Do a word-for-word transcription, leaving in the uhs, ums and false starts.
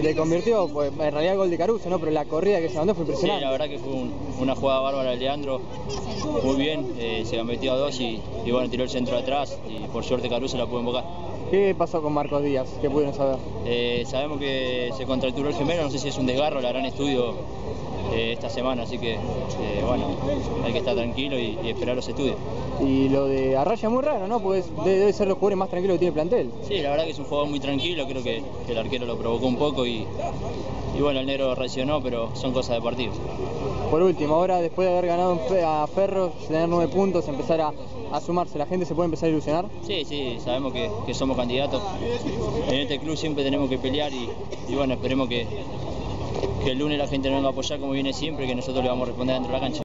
te convirtió, pues, en realidad el gol de Caruso, ¿no? Pero la corrida que se mandó fue impresionante. Sí, la verdad que fue un, una jugada bárbara de Leandro, muy bien, eh, se metió a dos y, y bueno, tiró el centro de atrás y por suerte Caruso la pudo invocar. ¿Qué pasó con Marcos Díaz? ¿Qué pudieron saber? Eh, sabemos que se contracturó el gemelo, no sé si es un desgarro, la harán estudio eh, esta semana, así que eh, bueno, hay que estar tranquilo y, y esperar los estudios. Y lo de Arraya muy raro, ¿no? Porque debe ser los jugadores más tranquilos que tiene el plantel. Sí, la verdad que es un jugador muy tranquilo, creo que, que el arquero lo provocó un poco y, y bueno, el negro reaccionó, pero son cosas de partido. Por último, ahora después de haber ganado a Ferro, tener nueve puntos, empezar a, a sumarse, ¿la gente se puede empezar a ilusionar? Sí, sí, sabemos que, que somos candidatos. En este club siempre tenemos que pelear y, y bueno, esperemos que, que el lunes la gente nos venga a apoyar como viene siempre, que nosotros le vamos a responder dentro de la cancha.